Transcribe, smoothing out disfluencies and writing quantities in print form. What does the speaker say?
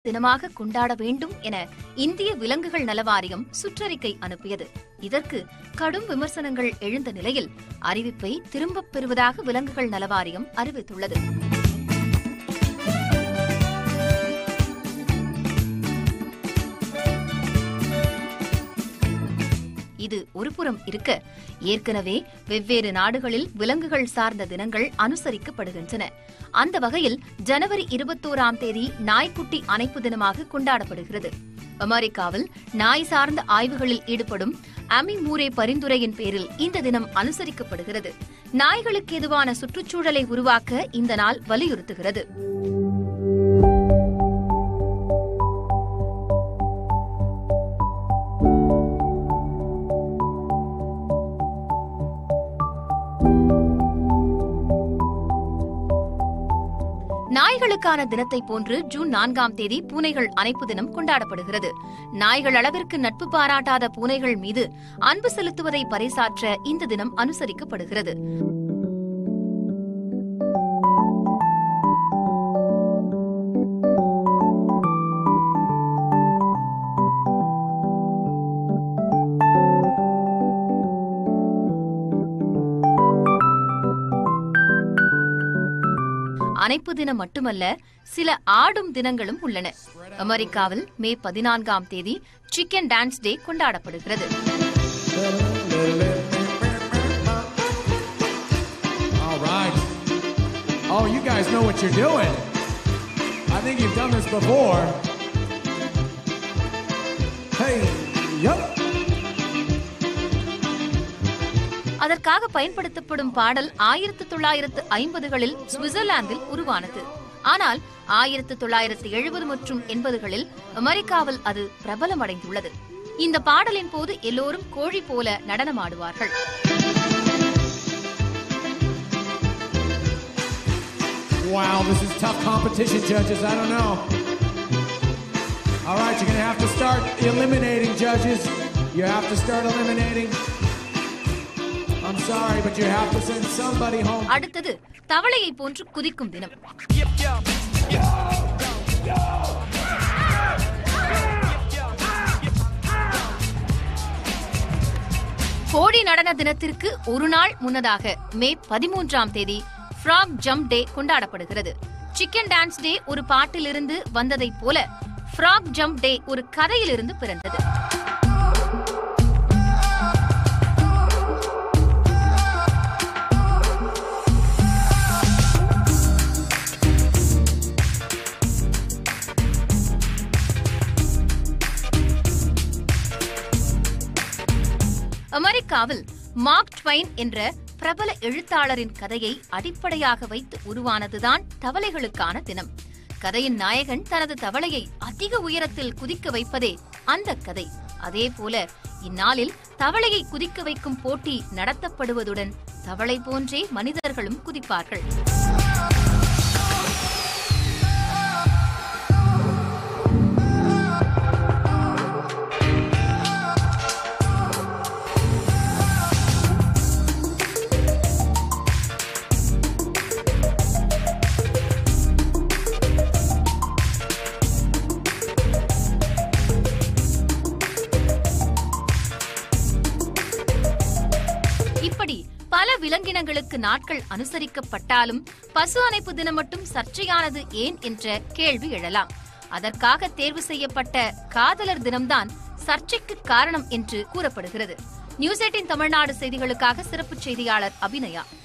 தினமாக கொண்டாட வேண்டும் என இந்திய விலங்குகள் நல வாரியம் சுற்றறிக்கை அனுப்பியது. இதற்கு கடும் விமர்சனங்கள் எழுந்த நிலையில் அறிவிப்பை திரும்பப் பெறுவதாக விலங்குகள் நல வாரியம் அறிவித்துள்ளது. இது ஒருபுறம் இருக்க, ஏற்கனவே வெவ்வேறு நாடுகளில் விலங்குகள் சார்ந்த தினங்கள் அனுசரிக்கப்படுகின்றன. அந்த வகையில் ஜனவரி 21ஆம் தேதி நாய்க்குட்டி அணைப்பு தினமாக கொண்டாடப்படுகிறது. அமெரிக்காவில் நாய் சார்ந்த ஆய்வுகளில் ஈடுபடும் அமி மூரே பரிந்துரையின் பேரில் இந்த தினம் அனுசரிக்கப்படுகிறது. நாய்களுக்கு எதுவான சுற்றுச்சூழலை உருவாக்க இந்த நாள் வலியுறுத்துகிறது. நாய்களுக்கான தினத்தை போன்று ஜூன் 4ஆம் தேதி பூனைகள் அணைப்பு தினம் கொண்டாடப்படுகிறது. நாய்கள் அளவிற்கு நட்பு பாராட்டாத பூனைகள் மீது அன்பு செலுத்துவதை பறைசாற்ற இந்த தினம் அனுசரிக்கப்படுகிறது. அணைப்பு தினம் மட்டுமல்ல, சில ஆடும் தினங்களும் உள்ளன. அமெரிக்காவில் மே 14ஆம் தேதி சிக்கன் டான்ஸ் டே கொண்டாடப்படுகிறது. Oh, you guys know what you're doing. I think you've done this before. Hey, yup. அதற்காக பயன்படுத்தப்படும் பாடல் 1950களில் சுவிட்சர்லாந்தில் உருவானது. ஆனால் 1970 மற்றும் 80களில் அமெரிக்காவில் அது பிரபலமடைந்துள்ளது. இந்த பாடலின் போது எல்லோரும் கோழி போல நடனமாடுவார்கள். Wow, this is tough competition, judges. I don't know. All right, you're going to have to start eliminating, judges. You have to start eliminating. I'm sorry, but you have to send somebody home. அடுத்தது தவளையை போன்று குதிக்கும் தினம். கோழி நடன தினத்திற்கு ஒரு நாள் முன்னதாக மே 13ஆம் தேதி ஃப்ராக் ஜம்ப் டே கொண்டாடப்படுகிறது. சிக்கன் டான்ஸ் டே ஒரு பாட்டிலிருந்து வந்ததைப் போல ஃப்ராக் ஜம்ப் டே ஒரு கதையிலிருந்து பிறந்தது. அமெரிக்காவில் மார்க் ட்வைன் என்ற பிரபல எழுத்தாளரின் கதையை அடிப்படையாக வைத்து உருவானதுதான் தவளைகளுக்கான தினம். கதையின் நாயகன் தனது தவளையை அதிக உயரத்தில் குதிக்க வைப்பதே அந்த கதை. அதேபோல இந்நாளில் தவளையை குதிக்க வைக்கும் போட்டி நடத்தப்படுவதுடன் தவளை போன்றே மனிதர்களும் குதிப்பார்கள். இப்படி பல விலங்கினங்களுக்கு நாட்கள் அனுசரிக்கப்பட்டாலும் பசு அணைப்பு தினம் மட்டும் சர்ச்சையானது ஏன் என்ற கேள்வி எழலாம். அதற்காக தேர்வு செய்யப்பட்ட காதலர் தினம்தான் சர்ச்சைக்கு காரணம் என்று கூறப்படுகிறது. நியூஸ் 18 தமிழ்நாடு செய்திகளுக்காக சிறப்பு செய்தியாளர் அபிநயா.